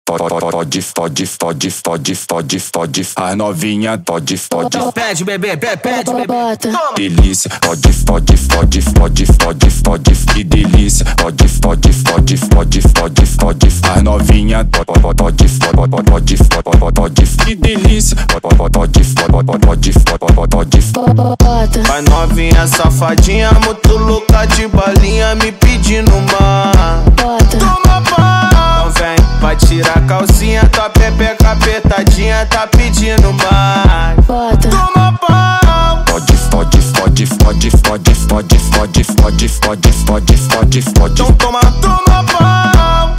As novinha pode. Pede, bebê, pede, bebê. Delícia, pode. Que delícia, pode. As novinha pode. Que delícia, pode. Vai novinha safadinha, muito louca de balinha, me pedindo uma. Toma pau. Então vem, vai tirar a calcinha, tua pepeca apertadinha, tá pedindo mais. Toma pau. Pode. Então toma pau.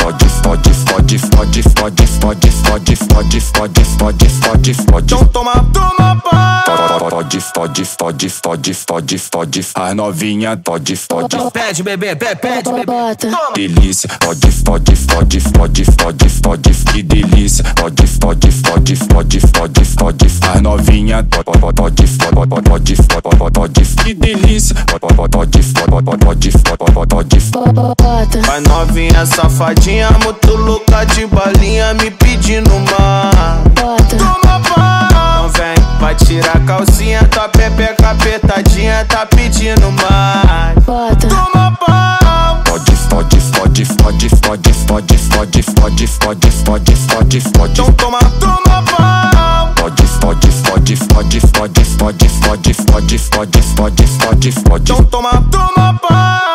Então toma pau. Pode. As novinha pode. Pede, bebê, pede, bebê. Delícia, pode. Que delícia, pode. As novinha pode. Que delícia, pode. Vai novinha safadinha, muito louca de balinha, me pedindo uma. Toma pau. Então vem, vai tirar a calcinha, tua pepeca apertadinha, tá pedindo mais. Toma pau. Pode. Então toma pau. Pode. Então toma pau.